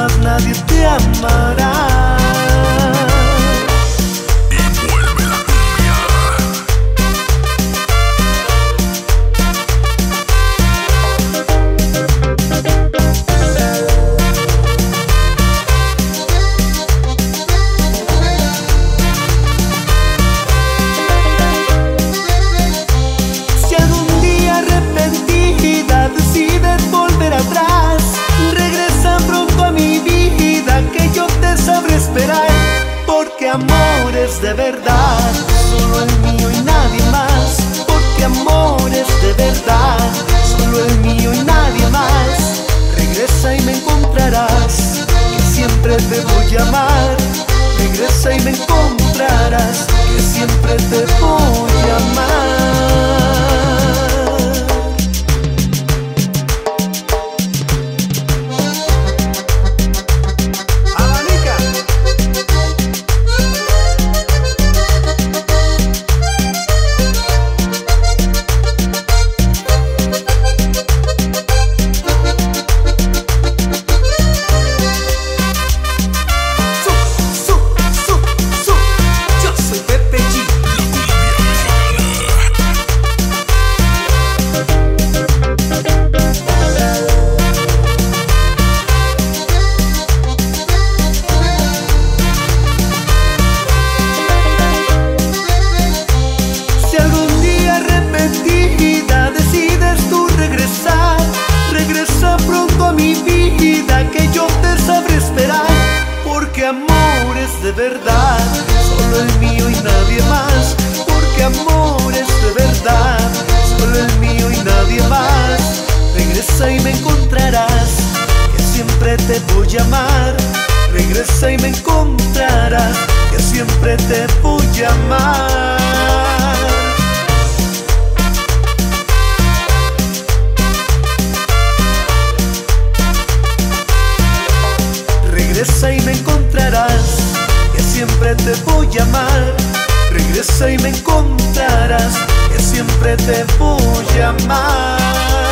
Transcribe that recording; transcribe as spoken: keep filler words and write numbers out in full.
más nadie te amará. Porque amor es de verdad, solo el mío y nadie más. Porque amor es de verdad, solo el mío y nadie más. Regresa y me encontrarás, que siempre te voy a amar. Regresa y me encontrarás, que siempre te voy a amar. Porque amor es de verdad, solo el mío y nadie más. Porque amor es de verdad, solo el mío y nadie más. Regresa y me encontrarás, que siempre te voy a amar. Regresa y me encontrarás, que siempre te voy a amar. Regresa y me encontrarás, que siempre te voy a amar. Regresa y me encontrarás, que siempre te voy a amar.